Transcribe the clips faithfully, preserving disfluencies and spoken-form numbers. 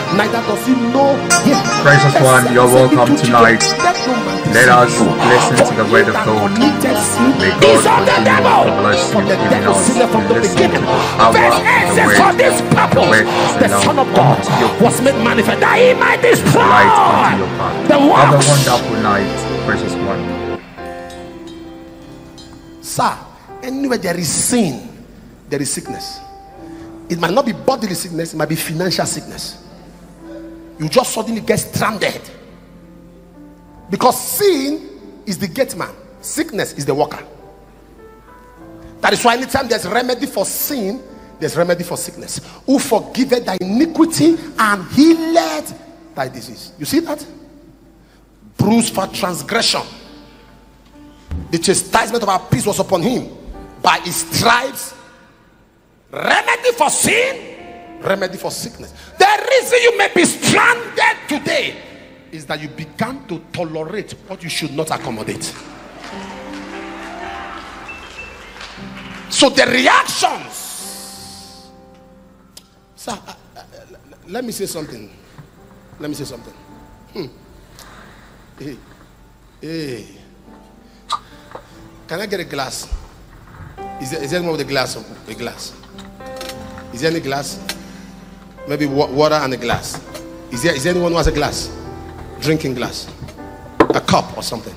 neither does he know him. Precious one, you're welcome tonight. Let us listen to the word of God. May God continue to bless you, giving us to listen to the power of the word. The word is the Son of God was made manifest that he might destroy light unto your path. the Have a works. wonderful night, precious one. Sir, anywhere there is sin, there is sickness. It might not be bodily sickness, it might be financial sickness. You just suddenly get stranded. Because sin is the gate man, sickness is the worker. That is why anytime there's remedy for sin, there's remedy for sickness. Who forgiveth thy iniquity and healeth thy disease. You see that? Bruised for transgression. The chastisement of our peace was upon him. By his stripes, remedy for sin, remedy for sickness. The reason you may be stranded today is that you began to tolerate what you should not accommodate. So the reactions. Sir, uh, uh, let me say something. Let me say something. Hmm. Hey, hey. Can I get a glass? Is there, is there anyone with a glass? A glass? Is there any glass? Maybe wa water and a glass. Is there, is there anyone who has a glass? Drinking glass? A cup or something?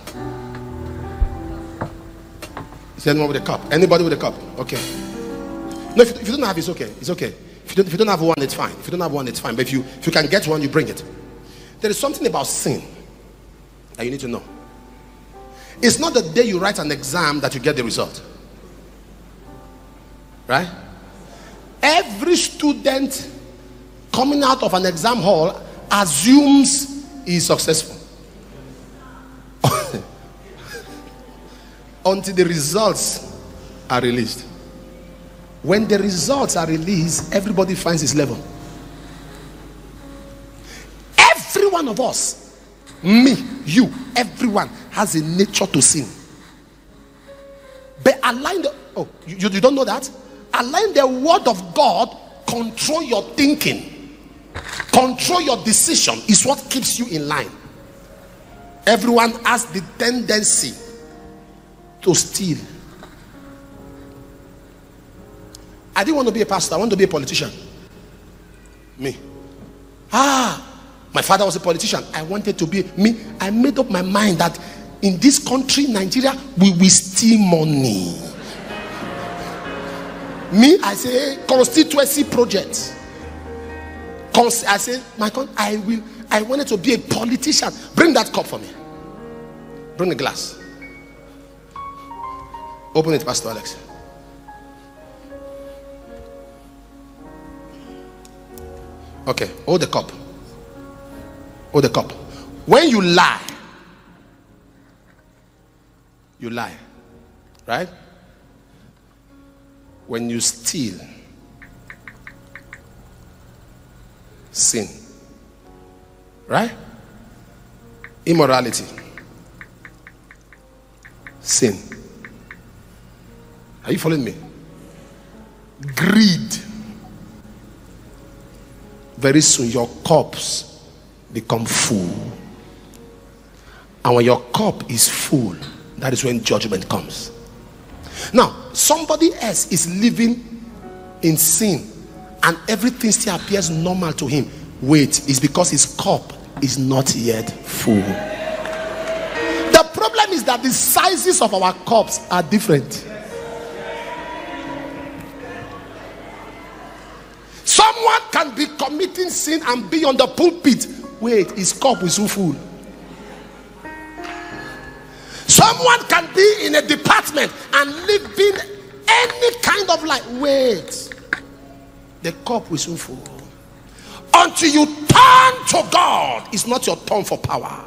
Is there anyone with a cup? Anybody with a cup? Okay. No, if you, if you don't have, it's okay. It's okay. If you, don't, if you don't have one, it's fine. If you don't have one, it's fine. But if you, if you can get one, you bring it. There is something about sin that you need to know. It's not the day you write an exam that you get the result. Right? Every student coming out of an exam hall assumes he is successful. Until the results are released. When the results are released, everybody finds his level. Every one of us, me, you, everyone has a nature to sin. But align the, oh, you, you don't know that? Align the word of God, control your thinking, control your decision is what keeps you in line. Everyone has the tendency to steal. I didn't want to be a pastor, I want to be a politician. Me. Ah, my father was a politician. I wanted to be me. I made up my mind that in this country, Nigeria, we will steal money. Me, I say constituency project. Cons I say my con I will. I wanted to be a politician. Bring that cup for me. Bring the glass. Open it, Pastor Alex. Okay, hold the cup. Hold the cup. When you lie, you lie, right? When you steal, sin, right? Immorality, sin. Are you following me? Greed. Very soon your cups become full. And when your cup is full, that is when judgment comes. Now, somebody else is living in sin and everything still appears normal to him. Wait, it's because his cup is not yet full. The problem is that the sizes of our cups are different. Someone can be committing sin and be on the pulpit. Wait, his cup is so full. Someone can be in a department and living any kind of life. Wait, the cup is so full. Until you turn to God, it's not your turn for power.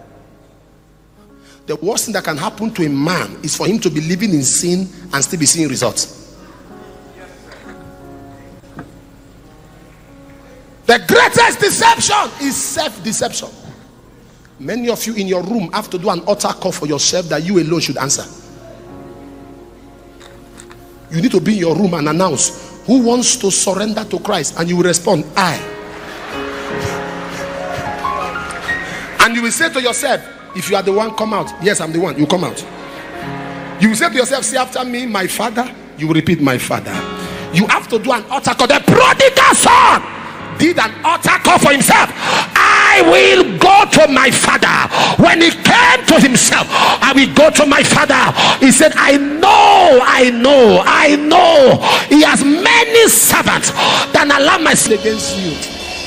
The worst thing that can happen to a man is for him to be living in sin and still be seeing results. The greatest deception is self-deception. Many of you in your room have to do an altar call for yourself that you alone should answer. You need to be in your room and announce who wants to surrender to Christ, and you will respond, I. will say to yourself, if you are the one, come out. Yes, I'm the one. You come out. You will say to yourself, say after me, my father. You will repeat, my father. You have to do an altar call. The prodigal son did an altar call for himself. I will go to my father. When he came to himself, I will go to my father. He said, I know, I know, I know. He has many servants that allow myself against you.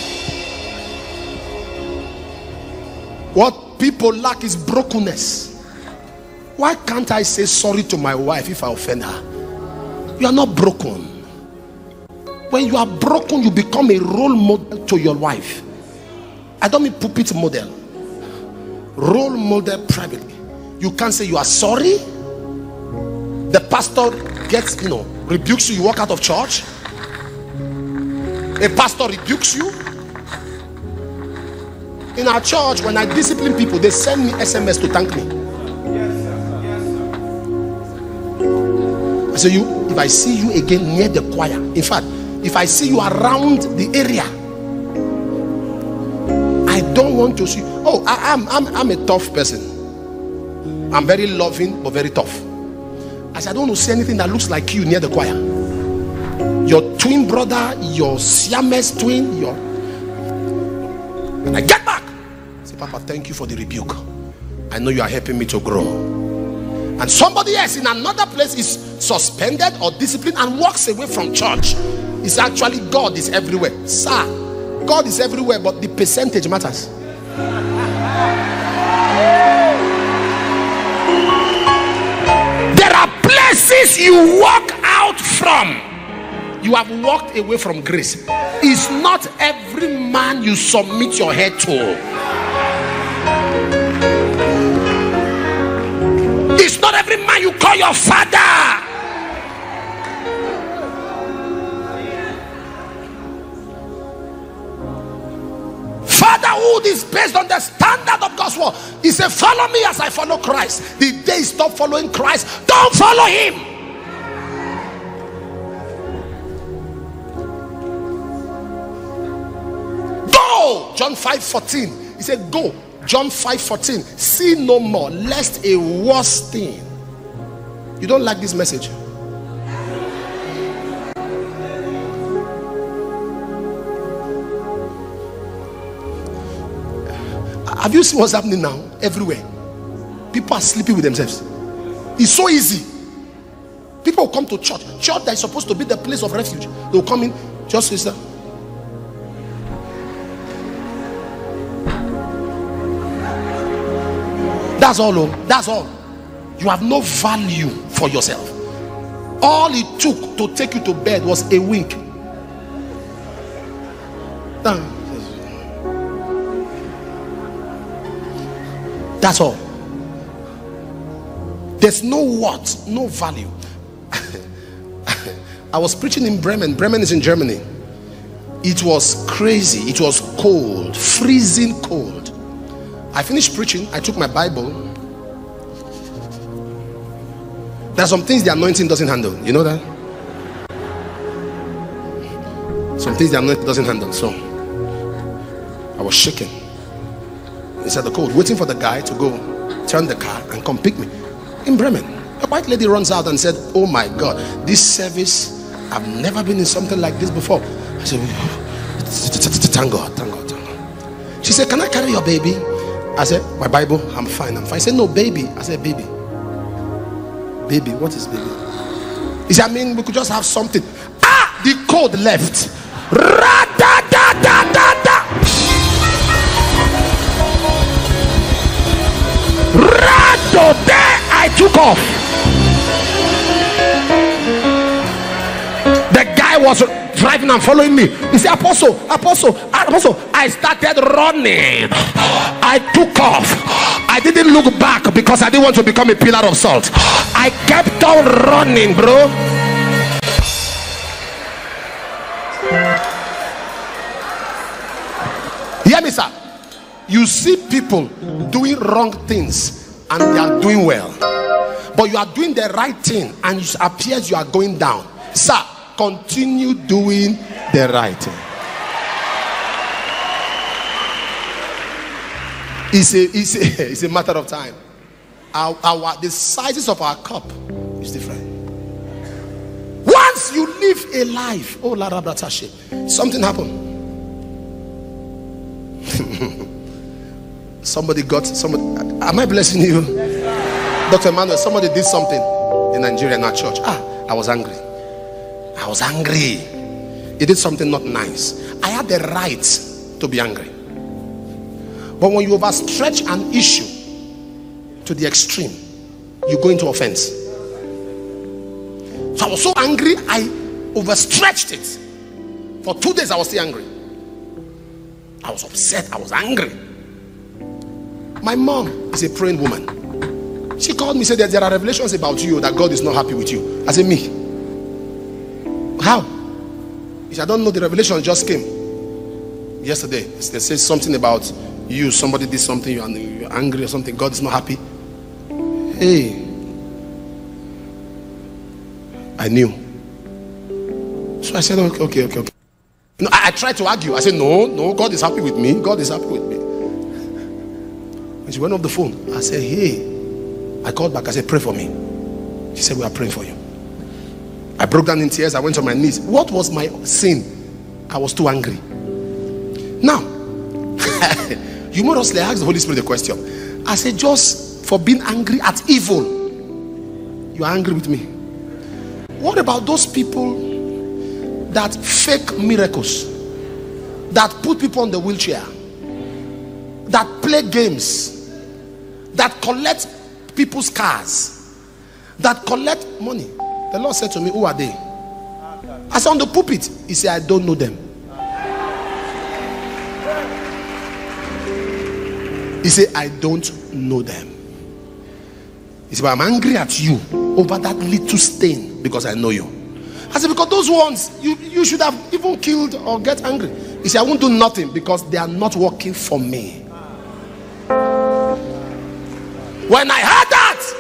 What people lack is brokenness. Why can't I say sorry to my wife if I offend her? You are not broken. When you are broken, you become a role model to your wife. I don't mean pulpit model. Role model privately. You can't say you are sorry. The pastor gets, you know, rebukes you, you walk out of church. A pastor rebukes you. In our church, when I discipline people, they send me S M S to thank me. I say, you, if I see you again near the choir, in fact, if I see you around the area, I don't want to see. Oh, I, I'm, I'm, I'm a tough person. I'm very loving, but very tough. I said, I don't want to see anything that looks like you near the choir. Your twin brother, your Siamese twin, your. And I get back. I say, Papa, thank you for the rebuke. I know you are helping me to grow. And somebody else in another place is suspended or disciplined and walks away from church. It's actually God is everywhere. Sir, God is everywhere, but the percentage matters. There are places you walk out from. You have walked away from grace. It's not every man you submit your head to. It's not every man you call your father. Fatherhood is based on the standard of God's word. He said, follow me as I follow Christ. The day you stop following Christ, don't follow him. Go. John five fourteen. He said, go. John five fourteen. See no more, lest a worse thing. You don't like this message? Have you seen what's happening now? Everywhere. People are sleeping with themselves. It's so easy. People will come to church. Church that is supposed to be the place of refuge. They will come in. Just sister. That's all. Oh. That's all. You have no value for yourself. All it took to take you to bed was a wink. That's all. There's no what, no value. I was preaching in Bremen. Bremen is in Germany. It was crazy. It was cold, freezing cold. I finished preaching. I took my Bible. There are some things the anointing doesn't handle. You know that? Some things the anointing doesn't handle. So I was shaking. He said the cold, waiting for the guy to go turn the car and come pick me in Bremen. A white lady runs out and said, oh my God, this service, I've never been in something like this before. I said, thank God, thank God, thank God. She said, can I carry your baby? I said, my Bible, I'm fine, I'm fine. I said, no, baby. I said, baby. Baby, what is baby? He said, I mean, we could just have something. Ah, the code left. Ra-da-da-da-da-da. Rado there, I took off. The guy was driving and following me. He said, Apostle, Apostle, Apostle. I started running. I took off. I didn't look back because I didn't want to become a pillar of salt. I kept on running, bro. Hear me, sir. You see people doing wrong things and they are doing well, but you are doing the right thing and it appears you are going down. Sir, continue doing the right thing. It's a, it's a, it's a matter of time. Our, our the sizes of our cup is different. Once you live a life, oh la rabratashe, something happened. Somebody got somebody. Am I blessing you, Doctor Emmanuel? Somebody did something in Nigeria in our church. Ah, I was angry. I was angry. He did something not nice. I had the right to be angry. But when you overstretch an issue to the extreme, you go into offense. So I was so angry, I overstretched it. For two days I was still angry. I was upset, I was angry. My mom is a praying woman. She called me and said that there are revelations about you that God is not happy with you. I said, me? How? She said, I don't know, the revelation just came yesterday. They said something about you, somebody did something, you're angry or something, God is not happy. Hey, I knew. So I said, okay, okay, okay, okay. No, I, I tried to argue. I said, no, no, God is happy with me. God is happy with me. When she went off the phone, I said, hey. I called back. I said, pray for me. She said, we are praying for you. I broke down in tears. I went on my knees. What was my sin? I was too angry. Now, you modestly asked the Holy Spirit a question. I said, just for being angry at evil, you are angry with me. What about those people that fake miracles, that put people on the wheelchair, that play games, that collect people's cars, that collect money? The Lord said to me, who are they? I said, on the pulpit. He said, I don't know them. He said, I don't know them. He said, but I'm angry at you over that little stain because I know you. I said, because those ones, you, you should have even killed or get angry. He said, I won't do nothing because they are not working for me. When I heard that,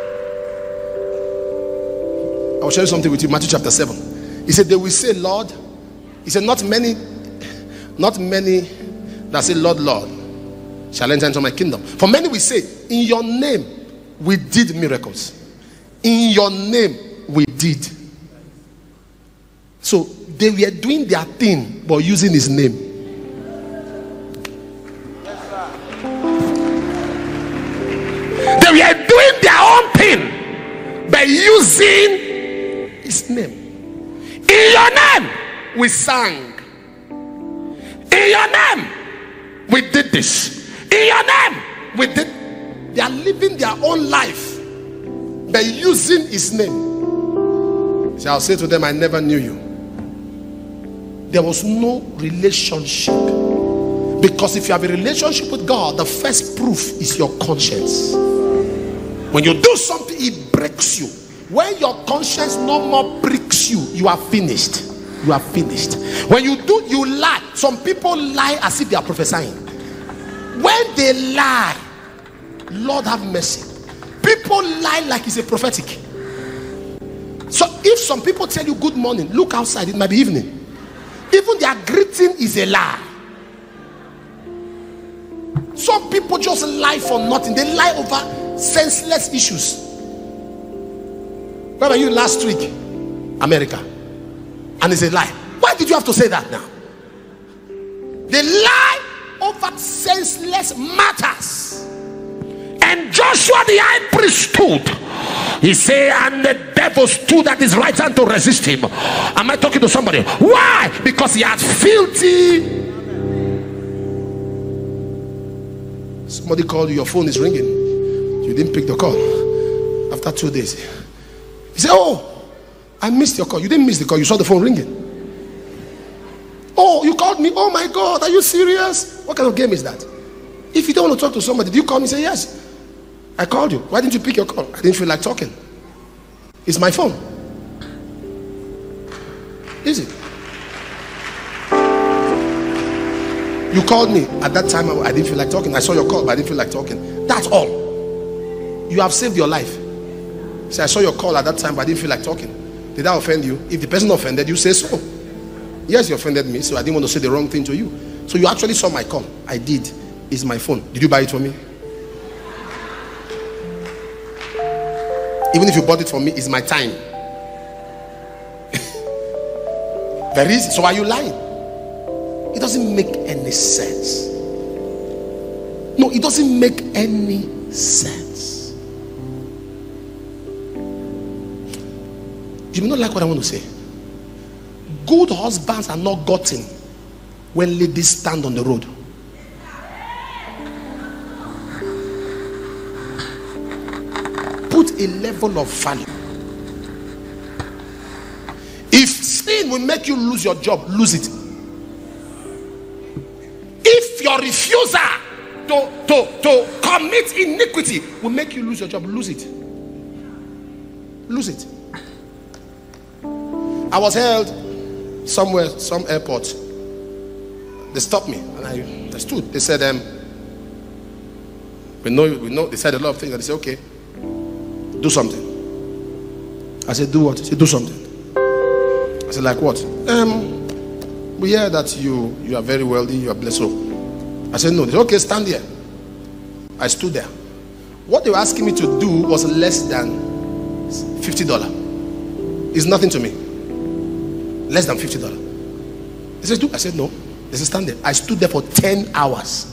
I will share something with you. Matthew chapter seven. He said, they will say, Lord. He said, not many, not many that say, Lord, Lord, shall enter into my kingdom. For many will say, in your name we did miracles. In your name we did. So they were doing their thing but using his name. They were doing their own thing by using his name. In your name we sang. In your name we did this. In your name we did. They are living their own life by using his name. So I'll say to them, I never knew you. There was no relationship. Because if you have a relationship with God, the first proof is your conscience. When you do something, it breaks you. When your conscience no more pricks you, you are finished. You are finished. When you do, you lie. Some people lie as if they are prophesying. When they lie, Lord have mercy. People lie like it's a prophetic. So if some people tell you good morning, look outside, it might be evening. Even their greeting is a lie. Some people just lie for nothing. They lie over senseless issues. Where were you last week? America. And it's a lie. Why did you have to say that now? They lie over senseless matters. And Joshua the high priest stood. He said, and the devil stood at his right hand to resist him. Am I talking to somebody? Why? Because he had filthy. Somebody called you, your phone is ringing. You didn't pick the call. After two days, he said, oh, I missed your call. You didn't miss the call, you saw the phone ringing. Oh, you called me. Oh my God, are you serious? What kind of game is that? If you don't want to talk to somebody, do you call me and say, yes, I called you. Why didn't you pick your call? I didn't feel like talking. It's my phone. Is it? You called me at that time. I didn't feel like talking. I saw your call, but I didn't feel like talking. That's all. You have saved your life. Say, I saw your call at that time, but I didn't feel like talking. Did I offend you? If the person offended you, say so. Yes, you offended me, so I didn't want to say the wrong thing to you. So you actually saw my call. I did. is my phone. Did you buy it for me? Even if you bought it for me, it's my time. Very easy. So are you lying? It doesn't make any sense. No, it doesn't make any sense. You may not like what I want to say. Good husbands are not gotten when ladies stand on the road. Put a level of value. If sin will make you lose your job, lose it. If your refusal to, to, to commit iniquity will make you lose your job, lose it. Lose it. I was held somewhere, some airport. They stopped me and I, I stood. They said, um, we know, we know. They said a lot of things. And they said, okay, do something. I said, do what? They said, do something. I said, like what? Um, we hear that you you are very wealthy, you are blessed. So I said, no. They said, okay, stand there. I stood there. What they were asking me to do was less than fifty dollars. It's nothing to me. Less than fifty dollars. They said, do. I said, no. They said, stand there. I stood there for ten hours.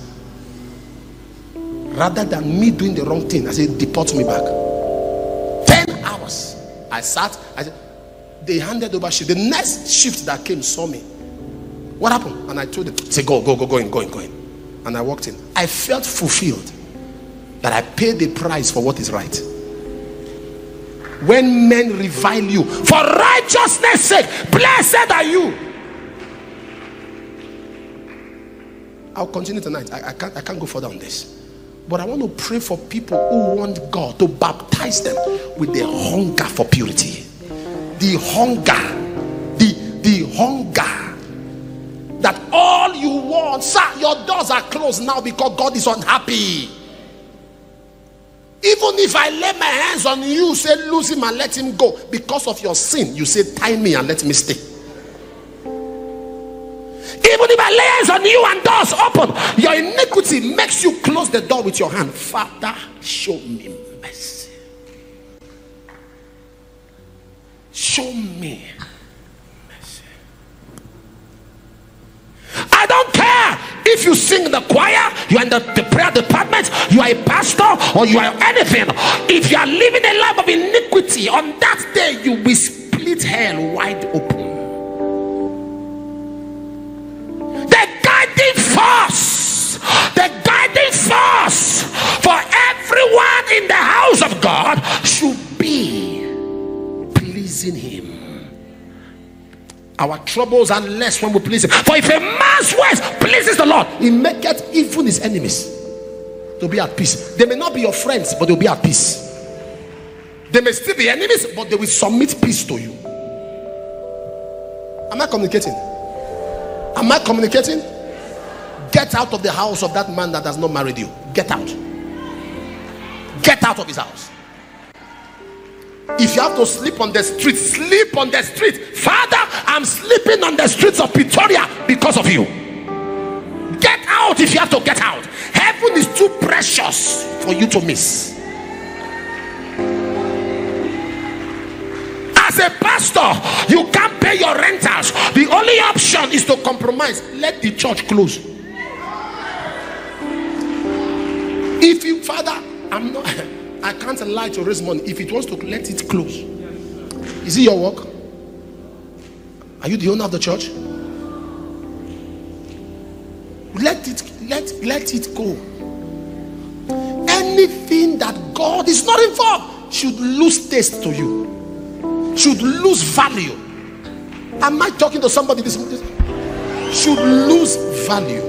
Rather than me doing the wrong thing, I said, deport me back. ten hours. I sat. I said, they handed over shift. The next shift that came saw me. What happened? And I told them, say, go, go, go, go in, go in, go in. And I walked in. I felt fulfilled that I paid the price for what is right. When men revile you for righteousness' sake, blessed are you. I'll continue tonight. I, I can't I can't go further on this. But I want to pray for people who want God to baptize them with the hunger for purity. The hunger. The, the hunger. That all you want, sir, your doors are closed now because God is unhappy. Even if I lay my hands on you, say lose him and let him go because of your sin, you say tie me and let me stay. Even if I lay hands on you and doors open, your iniquity makes you close the door with your hand. Father, show me mercy. Show me mercy. I don't care if you sing in the choir, you are in the, the prayer department, you are a pastor, or you are anything. If you are living a life of iniquity, on that day you will split hell wide open. The guiding force, the guiding force for everyone in the house of God should be pleasing him. Our troubles are less when we please him. For if a man's ways pleases the Lord, he maketh even his enemies to be at peace. They may not be your friends, but they'll be at peace. They may still be enemies, but they will submit peace to you. Am I communicating? Am I communicating? Get out of the house of that man that has not married you. Get out. Get out of his house. If you have to sleep on the street, sleep on the street. Father, I'm sleeping on the streets of Pretoria because of you. Get out if you have to get out. Heaven is too precious for you to miss. As a pastor, you can't pay your rentals. The only option is to compromise. Let the church close. If you, Father, I'm not, I can't allow to raise money. If it wants to, let it close. Is it your work? Are you the owner of the church? Let it, let, let it go. Anything that God is not involved should lose taste to you. Should lose value. Am I talking to somebody this morning? Should lose value.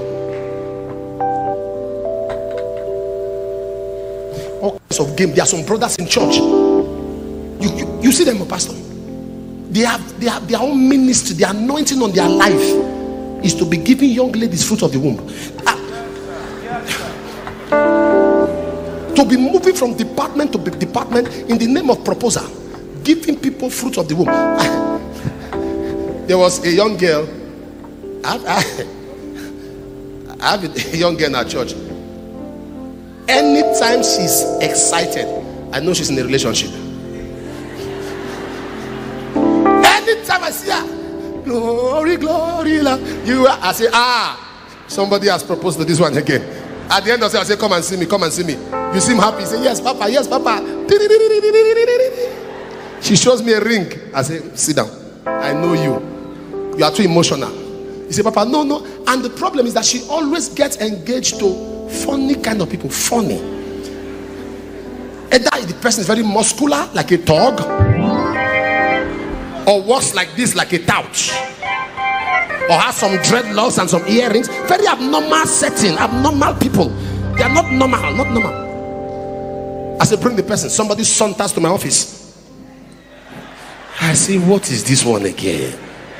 All kinds of game. There are some brothers in church. You, you, you see them, pastor. They have, they have their own ministry. The anointing on their life is to be giving young ladies fruit of the womb. Uh, to be moving from department to department in the name of proposal. Giving people fruit of the womb. There was a young girl. I, I, I have a young girl in our church. Anytime she's excited, I know she's in a relationship. Anytime I see her, glory, glory, love, you are, I say, ah, somebody has proposed to this one again. At the end of the day, I say, come and see me, come and see me. You seem happy. You say, yes, Papa, yes, Papa. She shows me a ring. I say, sit down. I know you. You are too emotional. You say, Papa, no, no. And the problem is that she always gets engaged to funny kind of people. Funny. Either the person is very muscular, like a dog, or worse like this, like a couch, or has some dreadlocks and some earrings. Very abnormal setting, abnormal people. They are not normal, not normal. I say, bring the person. Somebody saunters to my office. I say, what is this one again?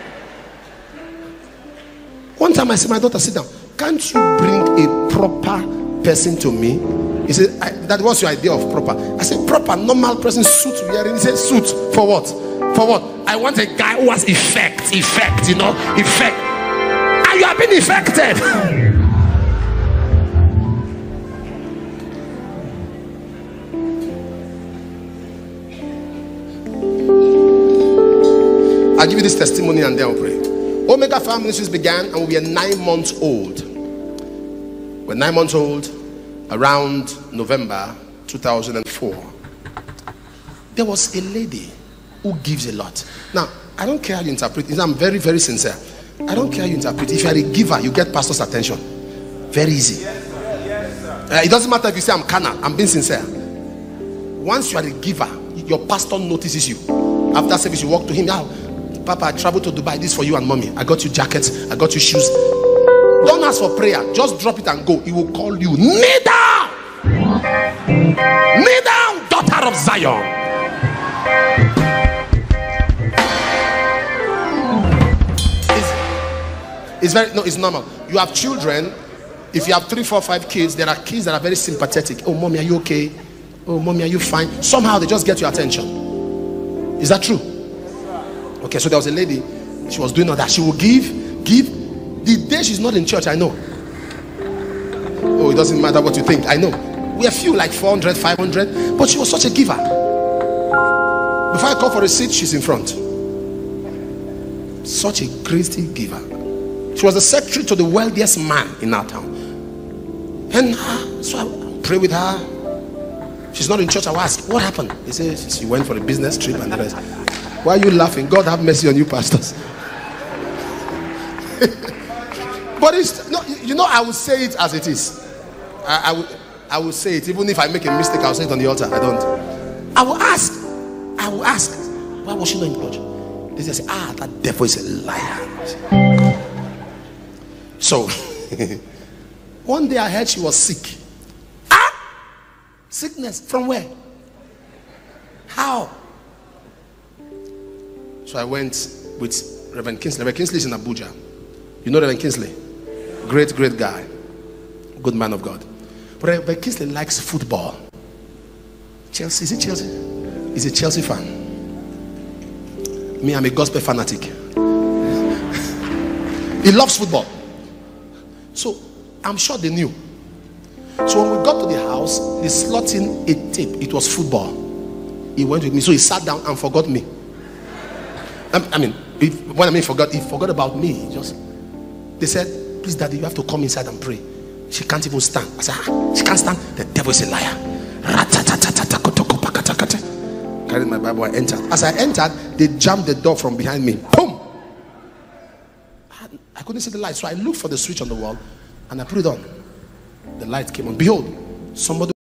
One time I said, my daughter, sit down. Can't you bring a proper person to me? He said, I, that was your idea of proper. I said, proper, normal person, suit wearing. He said, suit for what? For what? I want a guy who has effect, effect, you know, effect. And you have been affected. I'll give you this testimony and then I'll pray. Omega Fire Ministries began and we were nine months old. We're nine months old around November two thousand four. There was a lady who gives a lot. Now, I don't care how you interpret it. I'm very, very sincere. I don't care how you interpret it. If you are a giver, you get pastor's attention. Very easy. Yes, sir. Yes, sir. Uh, it doesn't matter if you say I'm carnal. I'm being sincere. Once you are a giver, your pastor notices you. After service, you walk to him. Now, Papa, I traveled to Dubai. This for you and mommy. I got you jackets. I got you shoes. Don't ask for prayer. Just drop it and go. He will call you. Kneel down. Kneel down, daughter of Zion. It's, it's very, no, it's normal. You have children. If you have three, four, five kids, there are kids that are very sympathetic. Oh, mommy, are you okay? Oh, mommy, are you fine? Somehow they just get your attention. Is that true? Okay, so there was a lady. She was doing all that. She will give, give. The day she's not in church, I know. Oh, it doesn't matter what you think. I know. We are few, like four hundred, five hundred. But she was such a giver. Before I call for a seat, she's in front. Such a crazy giver. She was the secretary to the wealthiest man in our town. And uh, so I pray with her. She's not in church. I will ask, what happened? They say she went for a business trip and the rest. Why are you laughing? God have mercy on you, pastors. But it's no, you know, I will say it as it is. I, I will, I will say it, even if I make a mistake. I'll say it on the altar. I don't. I will ask. I will ask. Why was she not in church? They say, ah, that devil is a liar. So, one day I heard she was sick. Ah, sickness from where? How? So I went with Reverend Kingsley. Reverend Kingsley is in Abuja. You know Reverend Kingsley? Great, great guy. Good man of God. But Reverend Kingsley likes football. Chelsea. Is it Chelsea? He's a Chelsea fan. Me, I'm a gospel fanatic. He loves football. So I'm sure they knew. So when we got to the house, they slot in a tape. It was football. He went with me. So he sat down and forgot me. I mean, if, when I mean forgot, he forgot about me. He just, they said, please, Daddy, you have to come inside and pray. She can't even stand. I said, ah, she can't stand. The devil is a liar. Carried my Bible, I entered. As I entered, they jammed the door from behind me. Boom! I couldn't see the light, so I looked for the switch on the wall and I put it on. The light came on. Behold, somebody